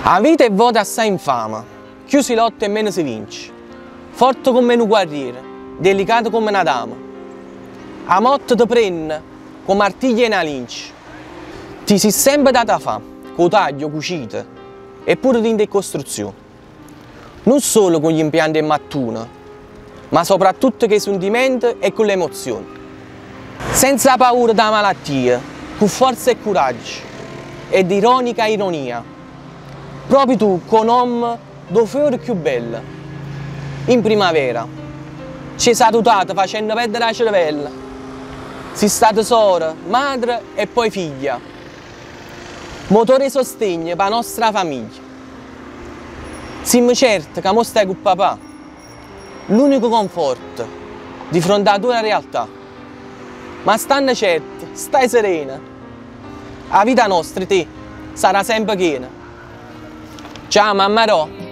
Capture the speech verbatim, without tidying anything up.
La vita è vuota assai infama, più si lotta e meno si vince, forte come un guerriero, delicato come una dama. A morte ti prende come artiglia e una lince, ti si sempre data fa, con taglio, cucite, eppure in decostruzione. Non solo con gli impianti e mattuna, ma soprattutto con i sentimenti e con le emozioni. Senza paura della malattia, con forza e coraggio, ed ironica ironia. Proprio tu, con uomo do fiore più bello. In primavera, ci sei salutato facendo perdere la cervella. Sei stata sorella, madre e poi figlia. Motore e sostegno per la nostra famiglia. Siamo certi che mo stai con papà. L'unico conforto di fronte alla tua realtà. Ma stanno certi, stai serena. La vita nostra, te, sarà sempre piena. Ciao mamma Ro.